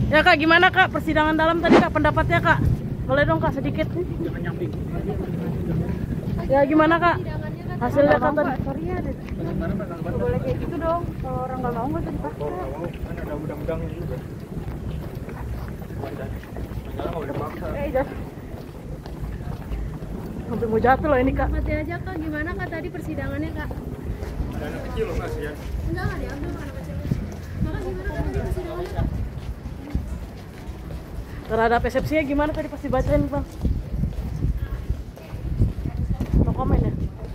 Ya Kak, gimana Kak persidangan dalam tadi Kak, pendapatnya Kak? Boleh dong Kak sedikit? Ya gimana Kak? Hasilnya Kak tadi? Sorry ya, nggak boleh kayak gitu dong. Kalau orang nggak mau nggak usah dipaksa. Kan ada undang-undangnya juga. Nggak boleh paksa. Hampir mau jatuh loh ini Kak. Mati aja Kak, gimana Kak tadi persidangannya Kak? Ada anak kecil loh Mas ya. Enggak diambil anak kecil. Maka gimana Kak tadi persidangannya Kak? Terhadap persepsinya gimana tadi pas dibacain Bang? No komen ya?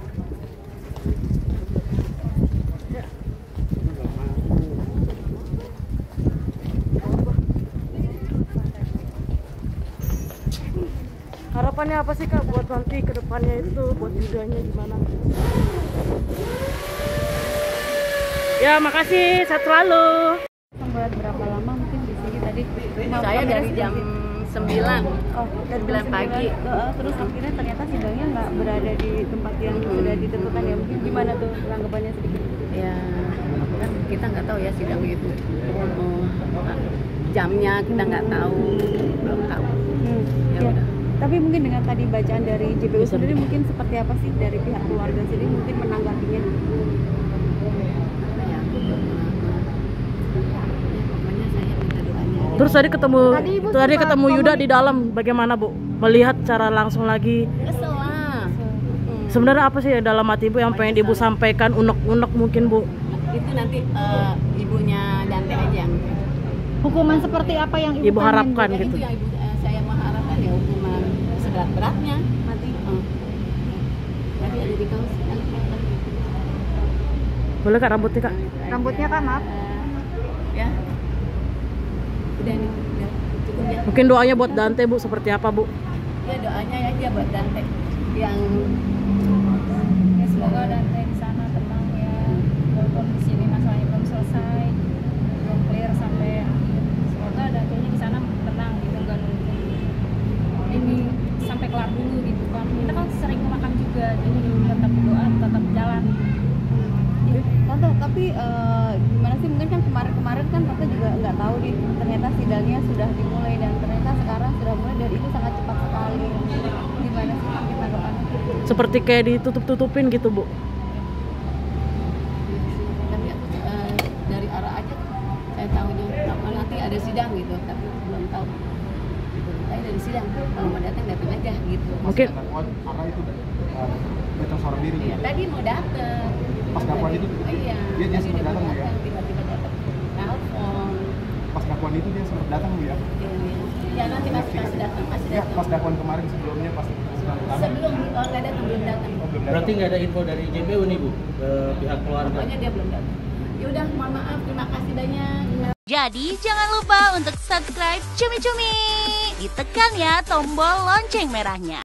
Harapannya apa sih Kak buat nanti ke depannya itu, buat yudanya gimana? Ya makasih, sehat selalu. Sampai berapa lama mungkin di sini tadi? Saya dari jam 9. Oh, dari 9 pagi. Terus akhirnya ternyata sidangnya nggak berada di tempat yang sudah ditentukan ya. Mungkin gimana tuh tanggapannya sedikit? Ya, kan kita nggak tahu ya sidang itu. Jamnya kita nggak tahu, belum tahu. Ya Ya. udah. Tapi mungkin dengan tadi bacaan dari JPU sendiri mungkin seperti apa sih dari pihak keluarga sendiri mungkin menanggapinya? Apa ya? Pokoknya saya minta doanya. Terus tadi Ibu ketemu sempat Yuda di dalam, bagaimana Bu? Melihat cara langsung lagi. Kesel lah. Sebenarnya apa sih yang dalam hati Ibu yang pengen Ibu sampaikan, unek-unek mungkin Bu? Itu nanti ibunya Dante aja yang Hukuman seperti apa yang Ibu pengen harapkan juga? gitu. itu yang saya mengharapkan ya hukuman seberat-beratnya mati. Tapi ada di kaos yang Boleh Kak rambutnya Kak? Rambutnya Kak, maaf. ya. Udah cukup ya. Mungkin doanya buat Dante Bu, seperti apa Bu? Ya doanya ya dia buat Dante yang Ya semoga Dante di sana tenang ya. Walaupun di sini masalahnya belum selesai, belum clear sampai akhir. Semoga Dante-nya di sana tenang gitu, nggak nunggu ini sampai kelar dulu gitu kan. Kita kan sering makan juga, jadi tetap doa, tetap jalan. Tante, tapi gimana sih, mungkin kan kemarin kan Tante juga nggak tahu nih, ternyata sidangnya sudah dimulai dan ternyata sekarang sudah mulai dan itu sangat cepat sekali. Gimana sih mungkin tanggapannya? Seperti kayak ditutup-tutupin gitu Bu. tapi aku dari arah aja saya tahunya nanti ada sidang gitu tapi belum tahu gitu. Saya dari sidang kalau mau datang aja gitu. Mungkin Arah itu datang seorang diri. Iya, tadi mau datang. Pas dakwaan itu? Iya. Dia tadi sempat mau datang ya? Tiba-tiba datang. Telepon. Pas dakwaan itu dia sempat datang Bu ya? Ya nanti masih datang, Ya, pas dakwaan kemarin sebelumnya pas sedang datang. Sebelum nggak datang belum datang. Berarti nggak ada info dari JPU nih Bu ke pihak keluarga? Pokoknya dia belum datang. Ya udah, mohon maaf, terima kasih banyak. Jadi jangan lupa untuk subscribe Cumi Cumi. Ditekan ya tombol lonceng merahnya.